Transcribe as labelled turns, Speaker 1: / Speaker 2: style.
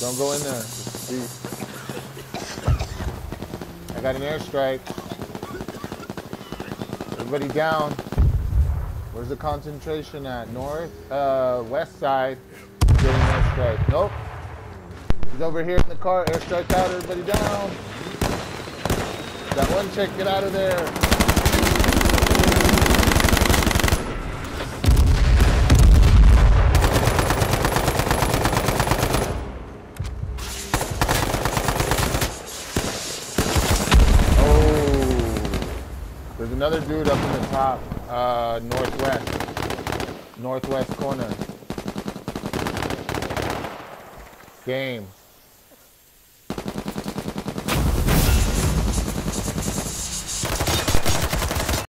Speaker 1: Don't go in there. See. I got an airstrike. Everybody down. Where's the concentration at? North, west side. Getting an airstrike. Nope. He's over here in the car. Airstrike out. Everybody down. That one chick, get out of there. There's another dude up in the top, northwest corner. Game.